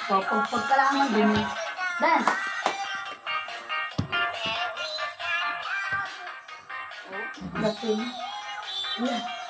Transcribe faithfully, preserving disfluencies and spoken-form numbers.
So, pag pagkalaman din, dance. Oh, the same. Yeah.